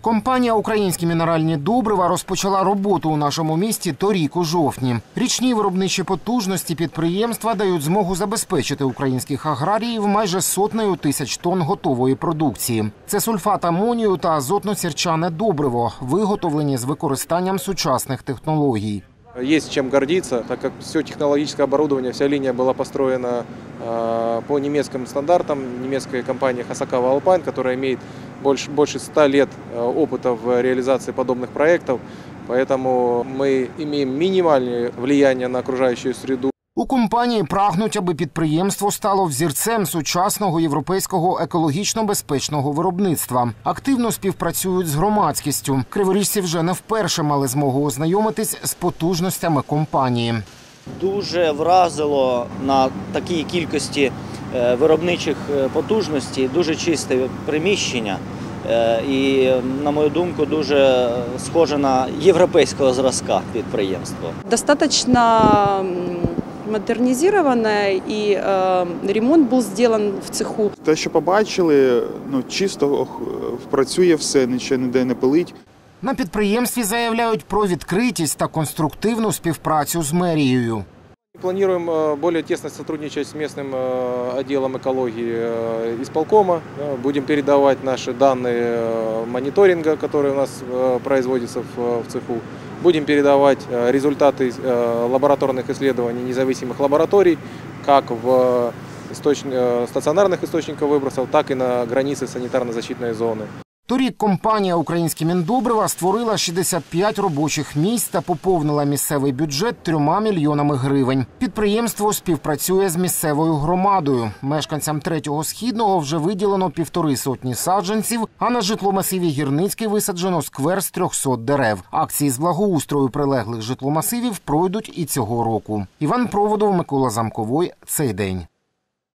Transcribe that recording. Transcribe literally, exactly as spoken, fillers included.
Компанія «Українські мінеральні добрива» розпочала роботу у нашому місті торік у жовтні. Річні виробничі потужності підприємства дають змогу забезпечити українських аграріїв майже сотнею тисяч тонн готової продукції. Це сульфат амонію та азотно-сірчане добриво, виготовлені з використанням сучасних технологій. Есть чем гордиться, так как все технологическое оборудование, вся линия была построена э, по немецким стандартам, немецкой компании Хасакава Alpine, которая имеет больше, больше ста лет опыта в реализации подобных проектов, поэтому мы имеем минимальное влияние на окружающую среду. У компанії прагнуть, аби підприємство стало взірцем сучасного європейського екологічно безпечного виробництва. Активно співпрацюють з громадськістю. Криворіжці вже не вперше мали змогу ознайомитись з потужностями компанії. Дуже вразило на такій кількості виробничих потужностей, дуже чисте приміщення. І, на мою думку, дуже схоже на європейського зразка підприємство. Достаточно модернізоване і е, ремонт був зроблений в цеху. Те, що побачили, ну, чисто працює все, нічого ніде не пилить. На підприємстві заявляють про відкритість та конструктивну співпрацю з мерією. Планируем более тесно сотрудничать с местным отделом экологии исполкома. Будем передавать наши данные мониторинга, которые у нас производятся в цеху. Будем передавать результаты лабораторных исследований независимых лабораторий, как в стационарных источниках выбросов, так и на границе санитарно-защитной зоны. Торік компанія «Українські міндобрива» створила шістдесят п'ять робочих місць та поповнила місцевий бюджет трьома мільйонами гривень. Підприємство співпрацює з місцевою громадою. Мешканцям Третього Східного вже виділено півтори сотні саджанців, а на житломасиві Гірницький висаджено сквер з трьохсот дерев. Акції з благоустрою прилеглих житломасивів пройдуть і цього року. Іван Проводов, Микола Замковой. Цей день.